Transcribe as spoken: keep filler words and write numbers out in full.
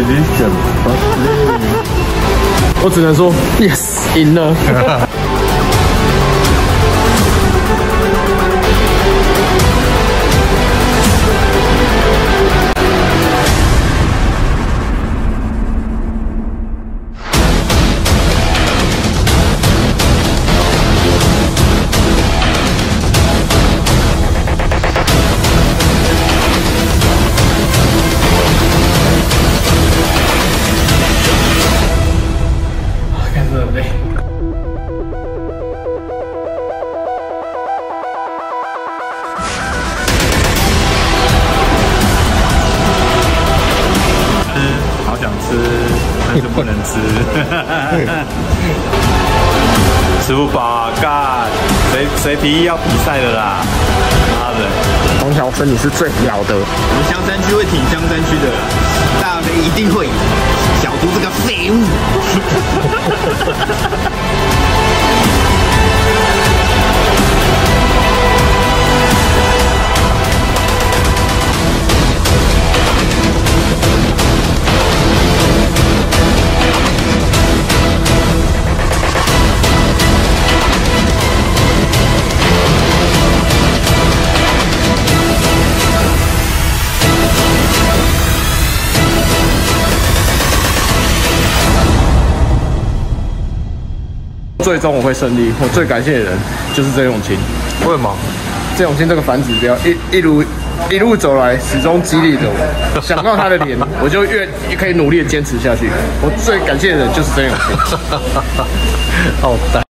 我只能说 yes 赢了。 好想吃，但是不能吃。吃不饱啊！干，谁谁提议要比赛的啦？妈的！ 黄乔生你是最屌的。 我们香山区会挺香山区的啦，大飞一定会赢。小猪这个废物。 最终我会胜利，我最感谢的人就是曾永清。 为什么？ 曾永清这个反指标一一路一路走来，始终激励着我。想到他的脸，我就越可以努力的坚持下去。我最感谢的人就是曾永清。 好淡。